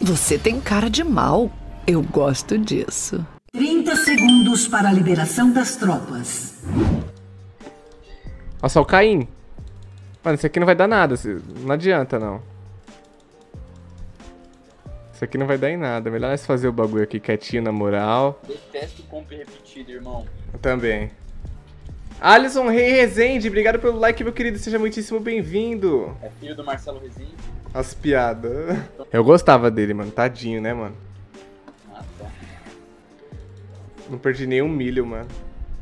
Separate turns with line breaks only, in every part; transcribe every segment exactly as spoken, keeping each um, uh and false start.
Você tem cara de mal. Eu gosto disso.
trinta segundos para a liberação das tropas.
Olha só o Caim. Mano, isso aqui não vai dar nada. Não adianta, não. Isso aqui não vai dar em nada. Melhor nós fazer o bagulho aqui quietinho, na moral.
Detesto compra repetida, irmão.
Eu também. Alisson Rei Rezende, obrigado pelo like, meu querido. Seja muitíssimo bem-vindo.
É filho do Marcelo Rezende?
As piadas. Eu gostava dele, mano. Tadinho, né, mano?
Ah, tá.
Não perdi nenhum milho, mano.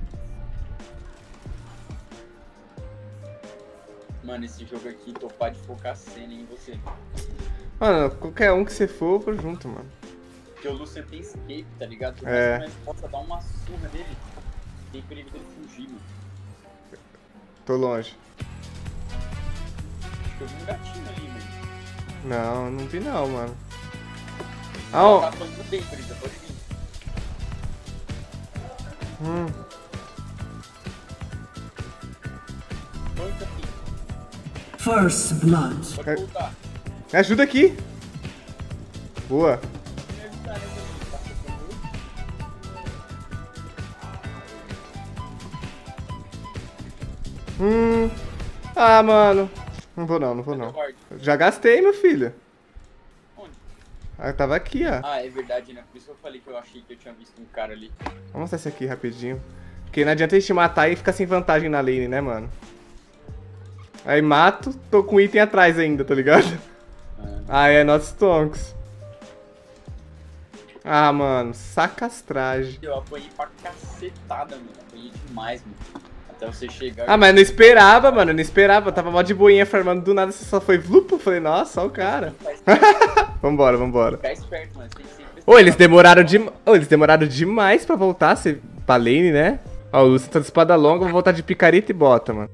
Mano, esse jogo aqui, tô pá de focar a cena em você.
Mano, qualquer um que você for, eu vou junto, mano.
Porque o Lucian tem escape, tá ligado? Tu
É.
mais possa dar uma surra nele. Tem perigo dele fugir, mano.
Tô longe.
Acho que eu vi um gatinho ali, mano.
Não, não vi não, mano. Ah,
Ela
ó.
tá falando bem, Brisa, pode vir.
Hum.
Banca aqui,
First Blood.
pode
É.
voltar.
Me ajuda aqui. Boa.
Me ajudar, né, meu? Tá focando.
Hum. Ah, mano. Não vou não, não vou não.
Ward.
Já gastei, meu filho.
Onde?
Ah, tava aqui, ó.
Ah, é verdade, né? Por isso que eu falei que eu achei que eu tinha visto um cara ali.
Vamos mostrar esse aqui rapidinho. Porque não adianta a gente matar e ficar sem vantagem na lane, né, mano? Aí mato, tô com item atrás ainda, tá ligado? Ah, é nosso Tonks. Ah, mano, sacastragem.
Eu apanhei pra cacetada, mano. Apanhei demais, mano. Até você chegar.
Ah, mas eu não esperava, mano, eu não esperava. Eu tava mó de boinha farmando, do nada você só foi vlup. Eu falei, nossa, olha o cara. Vambora, vambora.
Ficar esperto, mano. Tem que sempre
Ô, eles demoraram de... Ô, eles demoraram demais pra voltar se... pra lane, né? Ó, o Lucian tá de espada longa, vou voltar de picareta e bota, mano.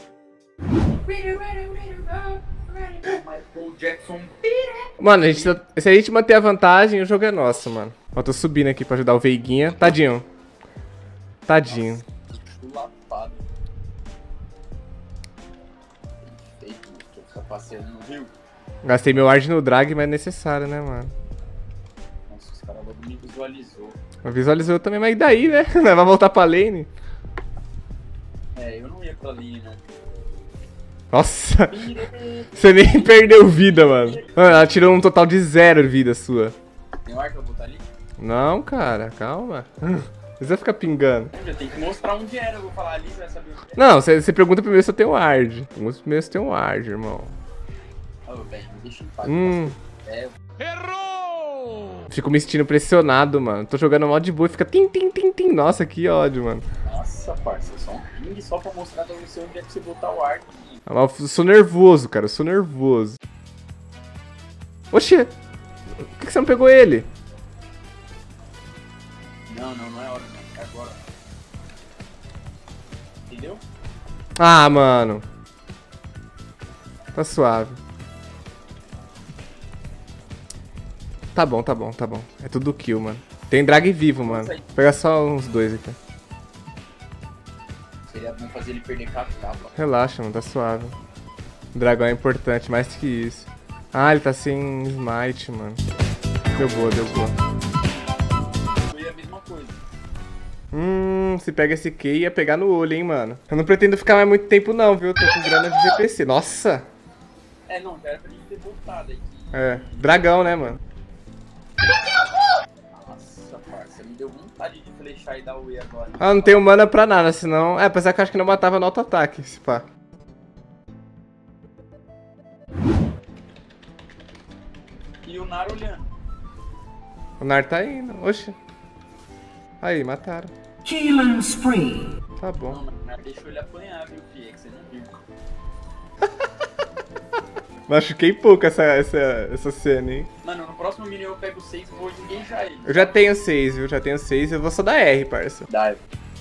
Michael Jackson.
Mano, a gente tá- se a gente manter a vantagem, o jogo é nosso, mano. Ó, tô subindo aqui pra ajudar o Veiguinha. Tadinho. Tadinho.
Chulapado. Perfeito, mano. Deixa eu ficar passeando no rio.
Gastei meu Ard no drag, mas é necessário, né, mano?
Nossa, os caras logo me visualizou.
Visualizou também, mas e daí, né? Vai voltar pra lane.
É, eu não ia pra linha, né?
Nossa, você nem perdeu vida, mano. Mano, ela tirou um total de zero vida sua.
Tem um ar que eu vou botar ali?
Não, cara, calma. Você vai ficar pingando.
Eu tenho que mostrar onde era, eu vou falar ali, você vai saber onde é.
Não, você, você pergunta primeiro se eu tenho Ard. Pergunta primeiro se eu tenho Ard, irmão.
Ô, velho, me deixa em paz.
Hum.
É,
Fico me sentindo pressionado, mano. Tô jogando mal de boa e fica tim, tim, tim, tim. Nossa, que ódio, mano.
nossa, parça, só um ping só pra mostrar pra você onde é que você botar o ar.
Eu sou nervoso, cara. Eu sou nervoso. Oxê! Por que que você não pegou ele?
Não, não, não é hora, não. É agora. Entendeu?
Ah, mano. Tá suave. Tá bom, tá bom, tá bom. É tudo kill, mano. Tem drag vivo, mano. Vou pegar só uns dois aqui.
Seria bom fazer ele perder com a capa.
Relaxa, mano. Tá suave. O dragão é importante, mais que isso. Ah, ele tá sem smite, mano. Deu boa, deu boa.
Foi a mesma coisa.
Hum, se pega esse Q, ia pegar no olho, hein, mano. Eu não pretendo ficar mais muito tempo, não, viu? Eu tô com grana de G P C. Nossa!
É, não, já era pra gente ter voltado aí.
É, dragão, né, mano?
Nossa, parça, me deu vontade de flechar e dar o E agora.
Ah, não tenho mana pra nada, senão... É, apesar que eu acho que não matava no auto-ataque, se pá.
E o Nar olhando.
O Nar tá indo, oxe. Aí, mataram.
Killing spree.
Tá bom.
Não, mas o Nar deixou ele apanhar, viu, Fih? É que você não viu.
Machuquei pouco essa, essa, essa cena, hein?
Mano, no próximo minion eu pego seis e vou engajar ele.
Eu já tenho seis, viu? Já tenho seis, eu vou só dar R, parça.
Dá.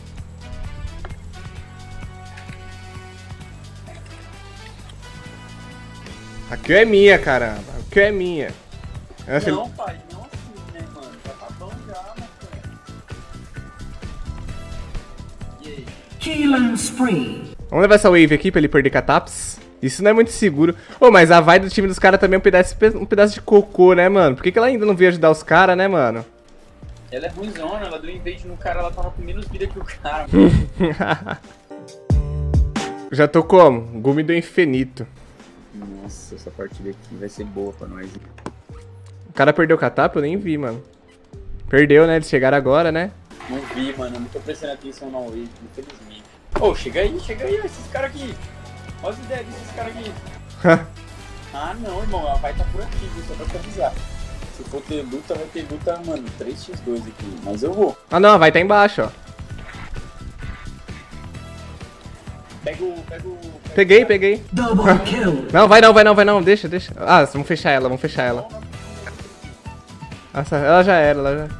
A kill é minha, caramba. A kill é minha. Eu acho
Não, pai, não assim, né, mano? Já tá bom já, mano. E aí?
Killing spree.
Vamos levar essa wave aqui pra ele perder cataps. Isso não é muito seguro. Ô, mas a vai do time dos caras também é um pedaço, um pedaço de cocô, né, mano? Por que, que ela ainda não veio ajudar os caras, né, mano?
Ela é ruimzona, ela deu invade no cara, ela tava com menos vida que o cara.
Já tô como? Gumi do infinito.
Nossa, essa partida aqui vai ser boa pra nós.
O cara perdeu o catapa? Eu nem vi, mano. Perdeu, né? Eles chegaram agora, né?
Não vi, mano. Eu não tô prestando atenção na wave, infelizmente. Ô, oh, chega aí, chega aí, esses caras aqui. Olha as ideias desses caras aqui. Ah, não, irmão. Ela vai estar tá por aqui, viu? Só pra te avisar. Se for ter luta, vai ter luta, mano. três por dois aqui. Mas eu vou.
Ah, não. Vai estar tá embaixo, ó.
Pega o... Pega o... Pega
peguei,
o
peguei.
Double kill.
Não, vai não, vai não, vai não. Deixa, deixa. Ah, vamos fechar ela, vamos fechar ela. Nossa, ela já era, ela já...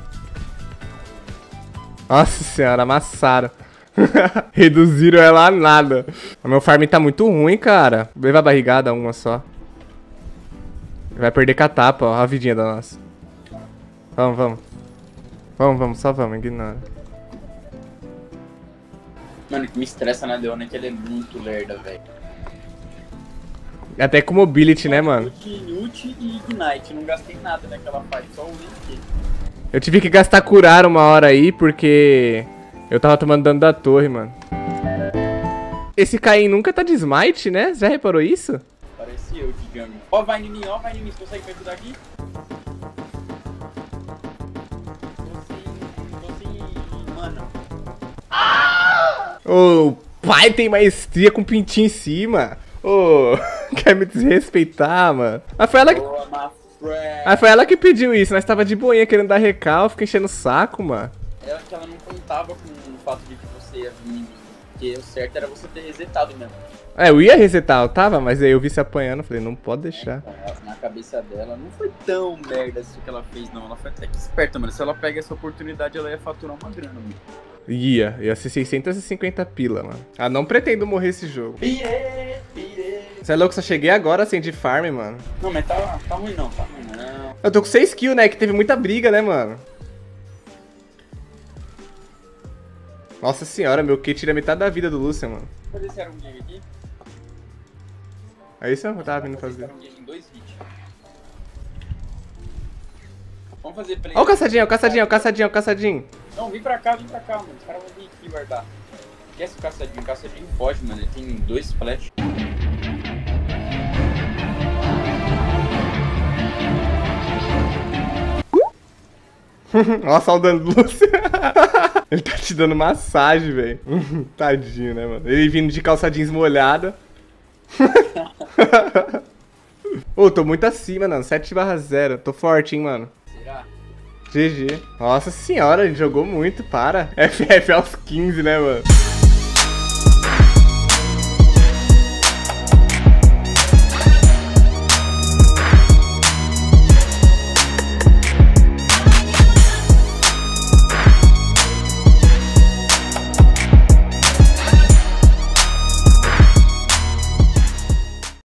Nossa senhora, amassaram. Reduziram ela a nada. O meu farm tá muito ruim, cara. Leva a barrigada, uma só. Vai perder catapa, ó. A vidinha da nossa. Vamos, vamos. Vamos, vamos, só vamos, ignora.
Mano, o que me estressa na Leona é que ela é muito lerda, velho.
Até com mobility, né, mano?
Ult, ult e ignite. Não gastei nada naquela fight, só o ult.
Eu tive que gastar curar uma hora aí, porque eu tava tomando dano da torre, mano. Esse Caim nunca tá de smite, né? Já reparou isso?
Parece eu de jungle. Ó, vai em mim, ó, vai em mim. Você consegue me ajudar aqui? Tô sem... Tô sem... Mano.
Ô, o pai tem maestria com pintinho em cima. Ô, quer me desrespeitar, mano? Mas foi ela que...
Boa, my friend.
Mas foi ela que pediu isso. Nós tava de boinha querendo dar recal, fica enchendo o saco, mano.
É que ela não contava com o fato de que você ia vir. Porque o certo era você ter resetado mesmo.
É, eu ia resetar, eu tava, mas aí eu vi se apanhando, falei, não pode deixar.
É, na cabeça dela não foi tão merda isso que ela fez, não. Ela foi até que esperta, mano. Se ela pega essa oportunidade, ela ia faturar uma grana, mano.
Ia, ia ser seiscentos e cinquenta pila, mano. Ah, não pretendo morrer esse jogo.
Pirê, pirê.
Você é louco, só cheguei agora sem de farm, mano.
Não, mas tá, tá ruim não, tá ruim não.
Eu tô com seis kills, né, que teve muita briga, né, mano. Nossa senhora, meu Q tira metade da vida do Lucian, mano.
Vou fazer esse Arum Game aqui.
É isso que eu tava vindo fazer.
Arum Game em dois hits. Vamos fazer play.
Ó o caçadinho, ó o caçadinho, ó o caçadinho, ó o caçadinho.
Não, vem pra cá, vem pra cá, mano. Os caras vão vir aqui guardar. Esquece o caçadinho, o caçadinho foge, mano. Ele tem dois splash.
Nossa, olha o dano do Lucian. Ele tá te dando massagem, velho. Tadinho, né, mano? Ele vindo de calça jeans molhada. Ô, oh, tô muito acima, mano. sete barra zero. Tô forte, hein, mano.
Será?
G G. Nossa senhora, ele jogou muito, para. F F aos quinze, né, mano?